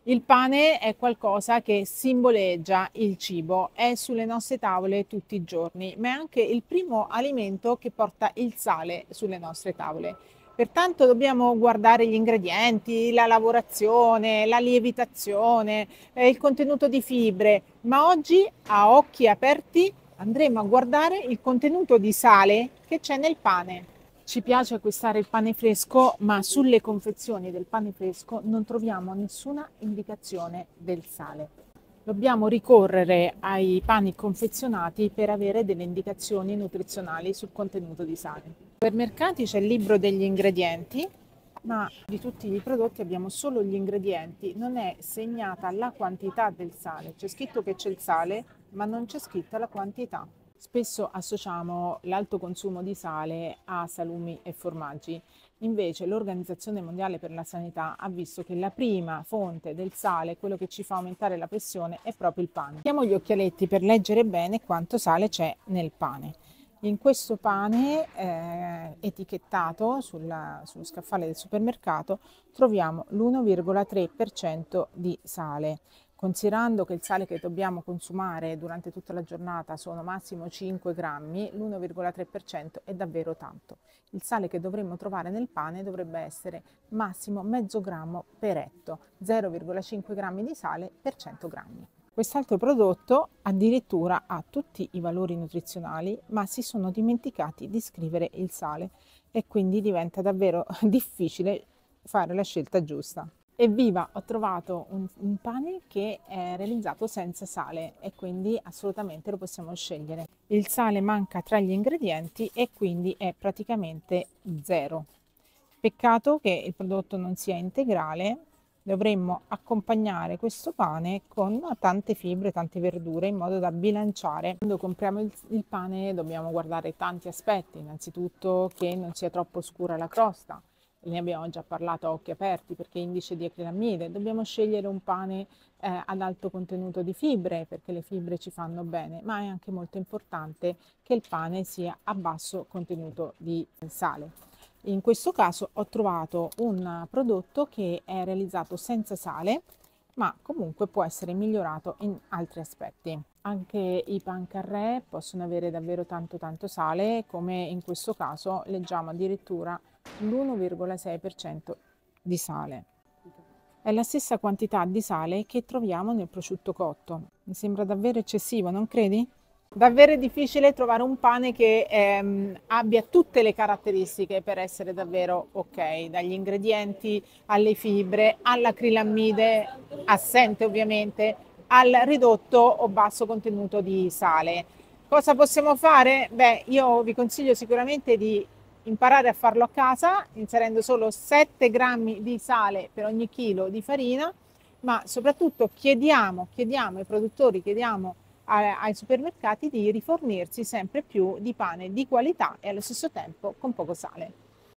Il pane è qualcosa che simboleggia il cibo, è sulle nostre tavole tutti i giorni, ma è anche il primo alimento che porta il sale sulle nostre tavole. Pertanto dobbiamo guardare gli ingredienti, la lavorazione, la lievitazione, il contenuto di fibre, ma oggi a occhi aperti andremo a guardare il contenuto di sale che c'è nel pane. Ci piace acquistare il pane fresco, ma sulle confezioni del pane fresco non troviamo nessuna indicazione del sale. Dobbiamo ricorrere ai pani confezionati per avere delle indicazioni nutrizionali sul contenuto di sale. Nei supermercati c'è il libro degli ingredienti, ma di tutti i prodotti abbiamo solo gli ingredienti, non è segnata la quantità del sale. C'è scritto che c'è il sale, ma non c'è scritta la quantità. Spesso associamo l'alto consumo di sale a salumi e formaggi. Invece l'Organizzazione Mondiale per la Sanità ha visto che la prima fonte del sale, quello che ci fa aumentare la pressione, è proprio il pane. Mettiamo gli occhialetti per leggere bene quanto sale c'è nel pane. In questo pane etichettato sullo scaffale del supermercato troviamo l'1,3% di sale. Considerando che il sale che dobbiamo consumare durante tutta la giornata sono massimo 5 grammi, l'1,3% è davvero tanto. Il sale che dovremmo trovare nel pane dovrebbe essere massimo mezzo grammo per etto, 0,5 grammi di sale per 100 grammi. Quest'altro prodotto addirittura ha tutti i valori nutrizionali, ma si sono dimenticati di scrivere il sale e quindi diventa davvero difficile fare la scelta giusta. Evviva, ho trovato un pane che è realizzato senza sale e quindi assolutamente lo possiamo scegliere. Il sale manca tra gli ingredienti e quindi è praticamente zero. Peccato che il prodotto non sia integrale, dovremmo accompagnare questo pane con tante fibre, tante verdure in modo da bilanciare. Quando compriamo il pane dobbiamo guardare tanti aspetti, innanzitutto che non sia troppo scura la crosta. Ne abbiamo già parlato a occhi aperti perché indice di acrilammide. Dobbiamo scegliere un pane ad alto contenuto di fibre perché le fibre ci fanno bene, ma è anche molto importante che il pane sia a basso contenuto di sale. In questo caso ho trovato un prodotto che è realizzato senza sale, ma comunque può essere migliorato in altri aspetti. Anche i pan carré possono avere davvero tanto sale, come in questo caso leggiamo addirittura l'1,6% di sale. È la stessa quantità di sale che troviamo nel prosciutto cotto. Mi sembra davvero eccessivo, non credi? Davvero è difficile trovare un pane che abbia tutte le caratteristiche per essere davvero ok, dagli ingredienti alle fibre, all'acrilammide, assente ovviamente, al ridotto o basso contenuto di sale. Cosa possiamo fare? Beh, io vi consiglio sicuramente di imparare a farlo a casa, inserendo solo 7 grammi di sale per ogni chilo di farina, ma soprattutto chiediamo ai produttori, chiediamo ai supermercati di rifornirsi sempre più di pane di qualità e allo stesso tempo con poco sale.